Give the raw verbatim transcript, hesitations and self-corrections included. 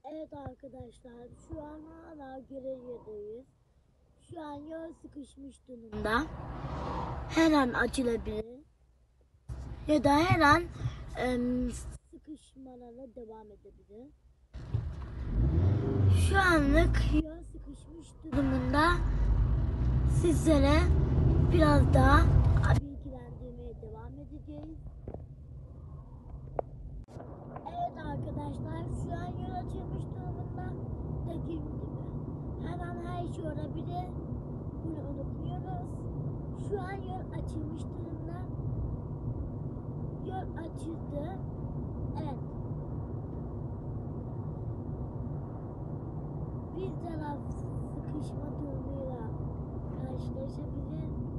Evet arkadaşlar, şu an hala Gereği'deyiz. Şu an yol sıkışmış durumda. Her an açılabilir. Ya da her an em, sıkışmalara devam edebilir. Şu anlık yol sıkışmış durumunda sizlere biraz daha bilgilendirmeye devam edeceğiz. Evet arkadaşlar, şu an yol açılmış durumunda. Dediğim gibi her an her şey olabilir. Bunu unutmuyoruz. Şu an yol açılmış durumda. Yol açıldı. Evet. Bir taraf sıkışma durumuyla karşılaşabilir.